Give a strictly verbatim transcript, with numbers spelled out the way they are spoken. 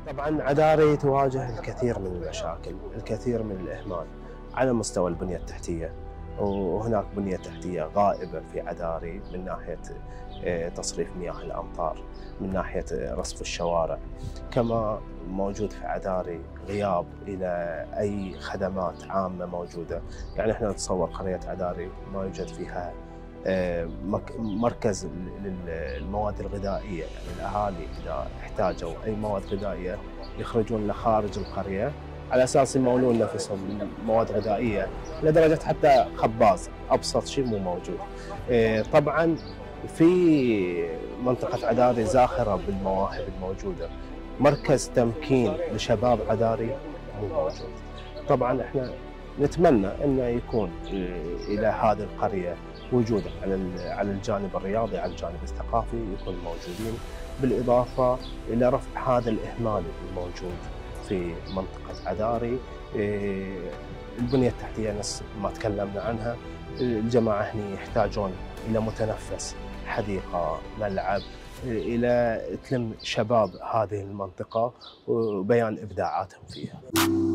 طبعا عداري تواجه الكثير من المشاكل، الكثير من الإهمال على مستوى البنية التحتية، وهناك بنية تحتية غائبة في عداري من ناحية آه، تصريف مياه الأمطار، من ناحية رصف الشوارع، كما موجود في عداري غياب إلى أي خدمات عامة موجودة. يعني احنا نتصور قرية عداري ما يوجد فيها آه، مركز للمواد الغذائية، يعني الأهالي إذا احتاجوا أي مواد غذائية يخرجون لخارج القرية على أساس يمولون نفسهم مواد غذائية، لدرجة حتى خباز أبسط شيء مو موجود. آه، طبعا في منطقة عداري زاخرة بالمواهب الموجودة، مركز تمكين لشباب عداري مو موجود. طبعا احنا نتمنى انه يكون الى هذه القريه وجوده على على الجانب الرياضي، على الجانب الثقافي يكون موجودين، بالاضافه الى رفع هذا الاهمال الموجود في منطقه عداري. البنيه التحتيه نفس ما تكلمنا عنها، الجماعه هنا يحتاجون الى متنفس، حديقه، ملعب، الى تلم شباب هذه المنطقه وبيان ابداعاتهم فيها.